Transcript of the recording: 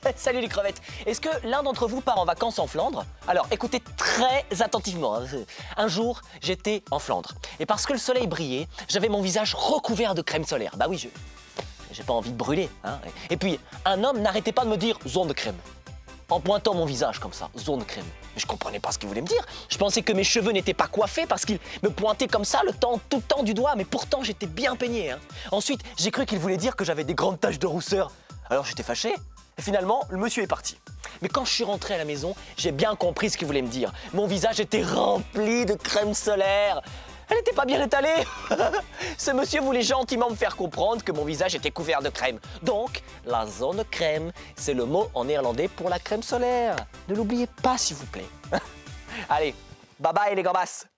Salut les crevettes. Est-ce que l'un d'entre vous part en vacances en Flandre? Alors écoutez très attentivement. Un jour, j'étais en Flandre. Et parce que le soleil brillait, j'avais mon visage recouvert de crème solaire. Bah oui, j'ai pas envie de brûler. Hein. Et puis, un homme n'arrêtait pas de me dire « zone de crème ». En pointant mon visage comme ça, zone de crème. Mais je comprenais pas ce qu'il voulait me dire. Je pensais que mes cheveux n'étaient pas coiffés parce qu'il me pointait comme ça tout le temps du doigt. Mais pourtant, j'étais bien peigné. Hein. Ensuite, j'ai cru qu'il voulait dire que j'avais des grandes taches de rousseur. Alors j'étais fâché. Et finalement, le monsieur est parti. Mais quand je suis rentré à la maison, j'ai bien compris ce qu'il voulait me dire. Mon visage était rempli de crème solaire. Elle n'était pas bien étalée. Ce monsieur voulait gentiment me faire comprendre que mon visage était couvert de crème. Donc, la zone crème, c'est le mot en néerlandais pour la crème solaire. Ne l'oubliez pas, s'il vous plaît. Allez, bye bye les gambas.